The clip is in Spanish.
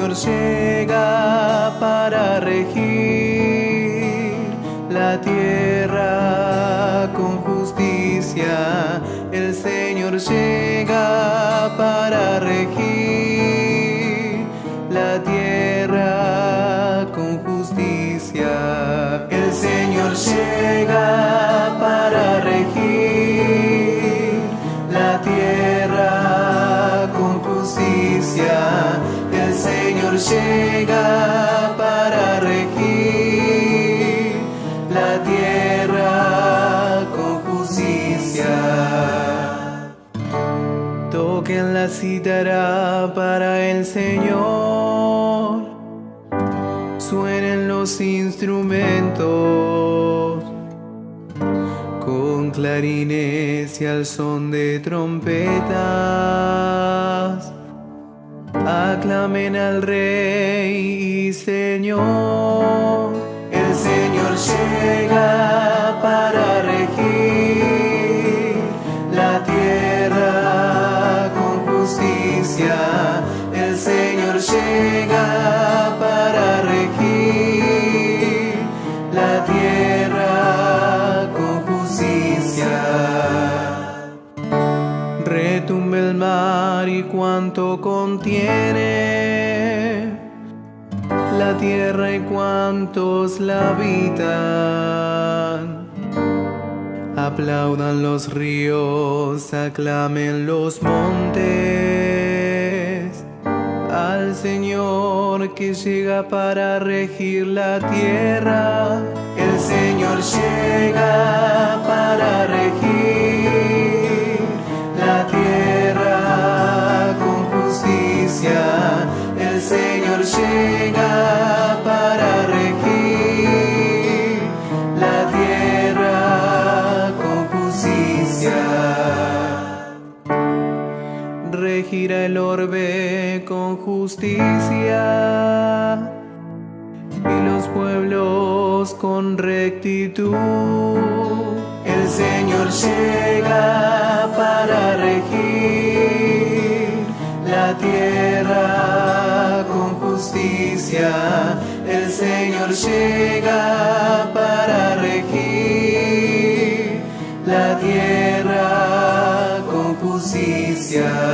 Señor llega para regir la tierra con justicia. El Señor llega para regir la tierra con justicia. El Señor llega para regir la tierra con justicia. El Señor llega para regir la tierra con justicia. Toquen la cítara para el Señor, suenen los instrumentos con clarines y al son de trompetas. Aclamen al Rey y Señor. El Señor llega para regir la tierra con justicia. El Señor llega para regir la tierra con justicia. Retumbe el mar y cuanto contiene, la tierra y cuantos la habitan. Aplaudan los ríos, aclamen los montes al Señor que llega para regir la tierra. El Señor llega para regir la tierra con justicia. El Señor llega para regir la tierra con justicia. Regirá el orbe con justicia y los pueblos con rectitud. El Señor llega para regir la tierra con justicia. El Señor llega para regir la tierra con justicia.